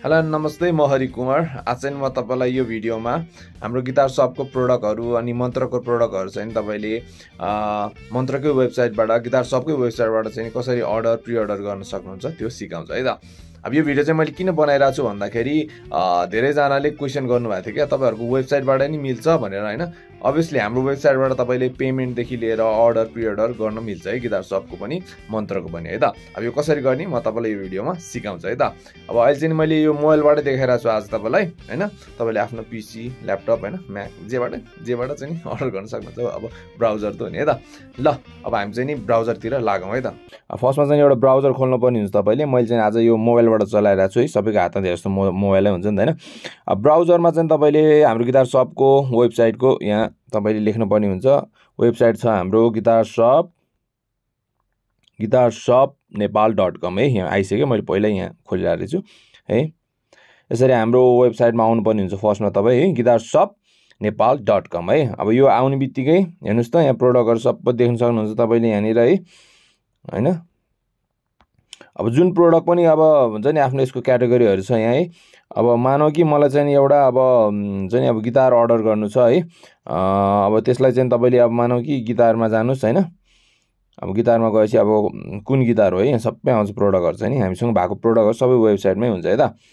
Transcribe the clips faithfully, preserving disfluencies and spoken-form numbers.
Hello नमस्ते, म हरि कुमार। आज चाहिँ म तपाईलाई यो भिडियोमा हाम्रो गिटार शपको प्रोडक्टहरु अनि मन्त्रको प्रोडक्टहरु चाहिँ तपाईले मन्त्रकै वेबसाइटबाट गिटार शपकै वेबसाइटबाट चाहिँ कसरी अर्डर प्री अर्डर गर्न सक्नुहुन्छ त्यो सिकाउँछ है त। अब यो भिडियो चाहिँ मैले किन बनाइरहेको छु भन्दाखेरि धेरै जनाले क्वेशन गर्नुभएको थियो के तपाईहरुको वेबसाइटबाट नि मिल्छ भनेर हैन। अभियसली हाम्रो वेबसाइटबाट तपाईले पेमेन्ट देखि लिएर अर्डर प्री अर्डर गर्न मिल्छ है, गिटार शपको पनि मन्त्रको पनि है त। अब यो कसरी गर्ने म तपाईलाई यो भिडियोमा सिकाउँछु है त। अब अहिले चाहिँ मैले यो मोबाइलबाट देखाइरहेको छु आज तपाईलाई हैन। तपाईले आफ्नो पीसी ल्यापटप हैन म्याक जेबाट जेबाट चाहिँ अर्डर गर्न सक्नुहुन्छ। अब ब्राउजर त हो नि है त। ल अब हामी चाहिँ नि ब्राउजरतिर लागौं है त। फर्स्टमा चाहिँ एउटा ब्राउजर खोल्नु पर्ने हुन्छ तपाईले। मैले चाहिँ आज यो मोबाइलबाट चलाइरहेको छु है, सबैको हातमा धेरै जस्तो मोबाइलै हुन्छ नि त हैन। अब ब्राउजरमा चाहिँ तपाईले हाम्रो गिटार शपको वेबसाइटको यहाँ तपाईले लेख्नु पर्ने हुन्छ। वेबसाइट छ हाम्रो गिटार शप गिटार शप नेपाल डट कम है। यहाँ आइसक्यो, मैले पहिला यहाँ खोलिरहेको छु है। यसरी हाम्रो वेबसाइटमा आउनु पर्ने हुन्छ फर्स्टमा तपाई है, गिटार शप नेपाल डट कम है। अब यो आउने बित्तिकै हेर्नुस् त यहाँ प्रोडक्टहरु सबै देख्न सक्नुहुन्छ तपाईले यहाँनिर है हैन। अब जुन प्रोडक्ट पनि अब हुन्छ नि आफ्नो यसको क्याटेगोरीहरु छ यहाँ है। अब मानौ कि मलाई चाहिँ एउटा अब चाहिँ अब गिटार अर्डर गर्नु छ है। अब त्यसलाई चाहिँ तपाईले अब मानौ कि गिटारमा जानुस् हैन। अब गिटारमा गएपछि अब कुन गिटार हो है, यहाँ सबै आउँछ प्रोडक्टहरु चाहिँ नि हामीसँग भएको प्रोडक्टहरु सबै वेबसाइटमै हुन्छ है त।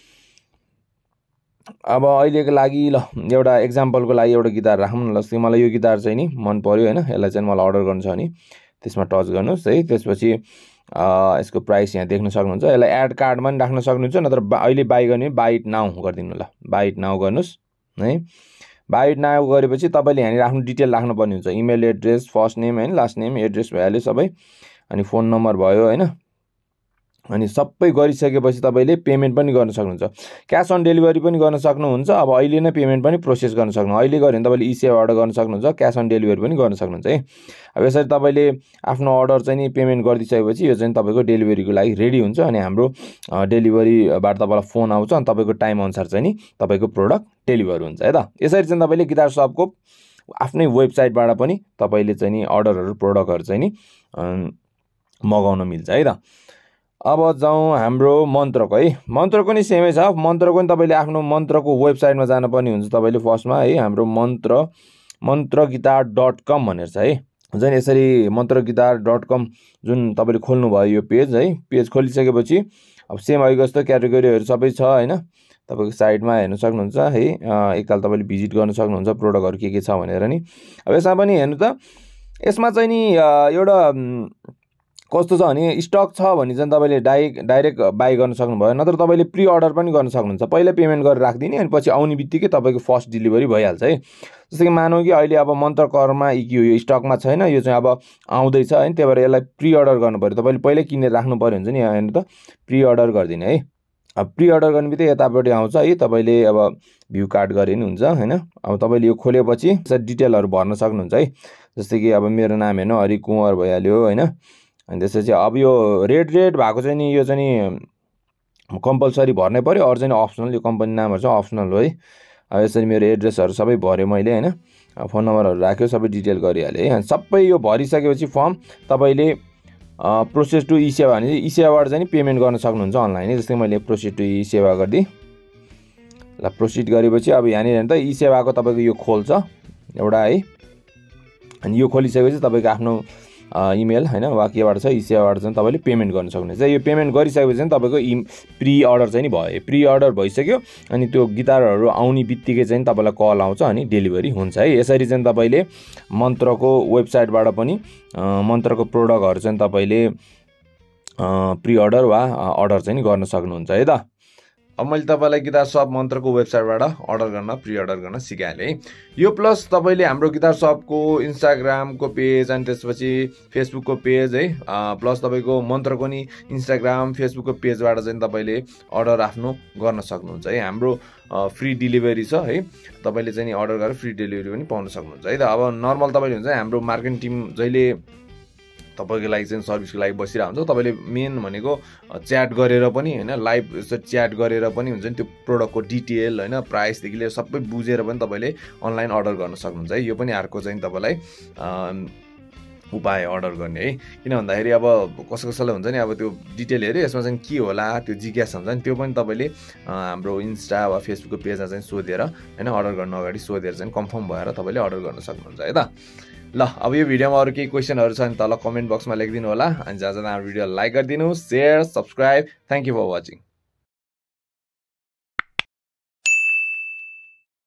अब अहिलेको लागि ल एउटा एक्जाम्पलको लागि एउटा गिटार राखौँ न। ल मलाई यो गिटार चाहिँ नि मन पर्यो हैन, यसलाई चाहिँ मलाई अर्डर गर्नु छ भने त्यसमा टच गर्नुस् है। त्यसपछि यसको प्राइस यहाँ देख्न सक्नुहुन्छ। यसलाई एड कार्डमा पनि राख्न सक्नुहुन्छ, नत्र अहिले बाइ गर्ने बाइ इट नाउ गरिदिनु। ल बाइ इट नाउ गर्नुस् है। बाइ इट नाउ गरेपछि तपाईले यहाँनिर आफ्नो डिटेल राख्नु पर्ने हुन्छ। इमेल एड्रेस, फर्स्ट नेम हैन, लास्ट नेम, एड्रेस भइहाल्यो सबै, अनि फोन नम्बर भयो हैन। अनि सबै गरिसकेपछि तपाईले पेमेन्ट पनि गर्न सक्नुहुन्छ। क्याश अन डेलिभरी पनि गर्न सक्नुहुन्छ। अब अहिले नै पेमेन्ट पनि प्रोसेस गर्न सक्नुहुन्छ। अहिले गर्यो भने तपाईले ई सेवाबाट गर्न सक्नुहुन्छ, क्याश अन डेलिभरी पनि गर्न सक्नुहुन्छ है। अब यसरी तपाईले आफ्नो अर्डर चाहिँ नि पेमेन्ट गरिदिसकेपछि यो चाहिँ तपाईको डेलिभरीको लागि रेडी हुन्छ। अनि हाम्रो डेलिभरीबाट तपाईलाई फोन आउँछ अनि तपाईको टाइम अनुसार चाहिँ नि तपाईको प्रोडक्ट डेलिभर हुन्छ है त। यसरी चाहिँ तपाईले गिटार शपको आफ्नै वेबसाइटबाट पनि तपाईले चाहिँ नि अर्डरहरु प्रोडक्टहरु चाहिँ नि मगाउन मिल्छ है त। अब जाउँ हाम्रो मन्त्रको है। मन्त्रको नि सेमै छ। मन्त्रको नि तपाईले आफ्नो मन्त्रको वेबसाइटमा जान पर्ने हुन्छ तपाईले फर्स्टमा है। हाम्रो मन्त्र मन्त्र गिटार डट कम भनेर छ है। जन यसरी मन्त्र गिटार डट कम जुन तपाईले खोल्नु भयो यो पेज है। पेज खोलिसकेपछि अब सेम अघि जस्तो क्याटेगोरीहरु सबै छ हैन। तपाईको साइडमा हेर्न सक्नुहुन्छ है। एकताल तपाईले भिजिट गर्न सक्नुहुन्छ प्रोडक्टहरु के के छ भनेर नि। अब यसमा पनि हेर्नु त, यसमा चाहिँ नि एउटा कस्तो छ भने स्टक छ भने चाहिँ तपाईले डाइरेक्ट डाइरेक्ट बाइ गर्न सक्नुभयो, नत्र तपाईले प्री अर्डर पनि गर्न सक्नुहुन्छ। पहिला पेमेन्ट गरेर राख्दिने अनि पछि आउने बित्तिकै तपाईको फर्स्ट डेलिभरी भइहाल्छ है। जस्तै कि मानौ कि अहिले अब मन्त्र करमा यो स्टकमा छैन, यो चाहिँ अब आउँदै छ हैन, त्यही भएर यसलाई प्री अर्डर गर्नु पर्यो। तपाईले पहिला किनेर राख्नु पर्यो हुन्छ नि। यहाँ हेर्नु त प्री अर्डर गर्दिने है। अब प्री अर्डर गर्ने बित्तिकै यतापट्टि आउँछ है। तपाईले अब भ्यू कार्ड गरे नि हुन्छ हैन। अब तपाईले यो खोलेपछि डिटेलहरु भर्न सक्नुहुन्छ है। जस्तै कि अब मेरो नाम हेर्नु हरि कुँवर भइहाल्यो हैन। अनि त्यसपछि अब यो रेड रेड भएको चाहिँ नि यो चाहिँ नि कम्पलसरी भर्नै पर्यो, अरु चाहिँ अप्सनल। यो कम्पनी नामहरु चाहिँ अप्सनल हो है। अब यसरी मेरो एड्रेसहरु सबै भरे मैले हैन। फोन नम्बरहरु राख्यो, सबै डिटेल गरिहाले है। सबै यो भरिसकेपछि फर्म तपाईले प्रोसेस टु ई सेवा भने ई सेवाबाट चाहिँ पेमेन्ट गर्न सक्नुहुन्छ अनलाइन। जस्तै मैले प्रोसेस टु ई सेवा गर्दै ल प्रोसिड गरेपछि अब यहाँनिर हेर्नु त ई सेवाको तपाईको यो खोल्छ एउटा है। अनि यो खोलिसकेपछि तपाईको आफ्नो इमेल हैन वा केबाट छ ई सेवाबाट चाहिँ तपाईले पेमेन्ट गर्न सक्नुहुन्छ। यो पेमेन्ट गरिसकेपछि चाहिँ तपाईको प्री अर्डर चाहिँ नि भयो। प्री अर्डर भइसक्यो अनि त्यो गिटारहरु आउने बित्तिकै चाहिँ तपाईलाई कल आउँछ अनि डेलिभरी हुन्छ है। यसरी चाहिँ तपाईले मन्त्रको वेबसाइटबाट पनि मन्त्रको प्रोडक्टहरु चाहिँ तपाईले प्री अर्डर वा अर्डर चाहिँ नि गर्न सक्नुहुन्छ है त। अब मैले तपाईलाई गिटार शप मन्त्रको वेबसाइटबाट अर्डर गर्न प्री अर्डर गर्न सिकाएँ है। यो प्लस तपाईले हाम्रो गिटार शपको इन्स्टाग्रामको पेज अनि त्यसपछि फेसबुकको पेज है, प्लस तपाईको मन्त्रको नि इन्स्टाग्राम फेसबुकको पेजबाट चाहिँ तपाईले अर्डर आफ्नो गर्न सक्नुहुन्छ है। हाम्रो फ्री डेलिभरी छ है। तपाईले चाहिँ नि अर्डर गरेर फ्री डेलिभरी पनि पाउन सक्नुहुन्छ है त। अब नर्मल तपाईले हुन्छ हाम्रो मार्केटिङ टिम जहिले तपाईको लागि चाहिँ सर्भिसको लागि बसिरहेको हुन्छ। तपाईले मेन भनेको च्याट गरेर पनि हैन, लाइभ यसो च्याट गरेर पनि हुन्छ नि त्यो प्रोडक्टको डिटेल हैन, प्राइस देखि लिएर सबै बुझेर पनि तपाईले अनलाइन अर्डर गर्न सक्नुहुन्छ है। यो पनि अर्को चाहिँ तपाईलाई उपाय अर्डर गर्ने है। किन भन्दाखेरि अब कसो कसैलाई हुन्छ नि अब त्यो डिटेल हेऱ्यो यसमा चाहिँ के होला त्यो जिज्ञासा हुन्छ नि, त्यो पनि तपाईँले हाम्रो इन्स्टा वा फेसबुकको पेजमा चाहिँ सोधेर होइन अर्डर गर्नु अगाडि सोधेर चाहिँ कन्फर्म भएर तपाईँले अर्डर गर्न सक्नुहुन्छ है त। ल अब यो भिडियोमा अरू केही क्वेसनहरू छ भने तल कमेन्ट बक्समा लेखिदिनु होला। अनि जहाँ जहाँ हाम्रो भिडियो लाइक गरिदिनु, share, subscribe. Thank you for watching.